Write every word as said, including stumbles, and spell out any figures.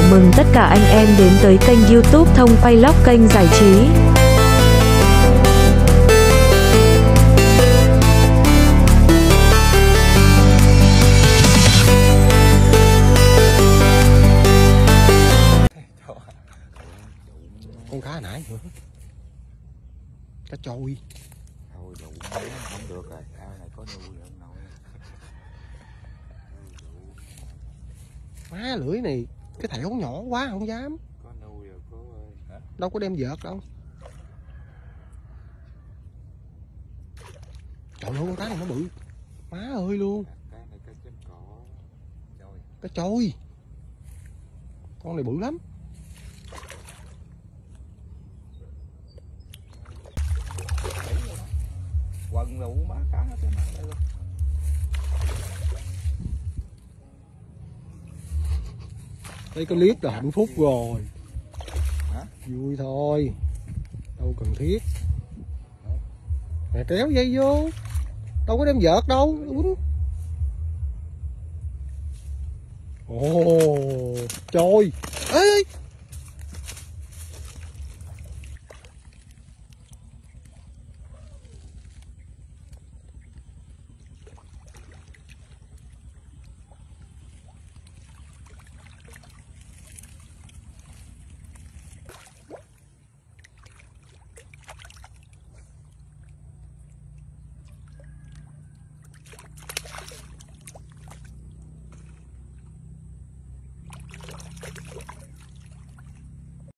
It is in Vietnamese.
mừng tất cả anh em đến tới kênh YouTube Thông Vlog, kênh giải trí. Con cá hồi nãy nữa, cá trôi. Thôi đủ không được rồi, ao này có nuôi được không nổi. Má lưỡi này cái thẻo nhỏ quá không dám. Có nuôi được cô ơi. Hả? Đâu có đem vợt đâu. Trời ơi, con cá này nó bự. Má ơi luôn. Cá này cá chấm cỏ. Trôi. Cá trôi. Con này bự lắm. Quần đủ má cá hết trên mặt đây luôn. Đây có clip là hạnh phúc rồi. Hả? Vui thôi, đâu cần thiết. Mẹ kéo dây vô, đâu có đem vợt đâu. Ồ, trôi. Ê,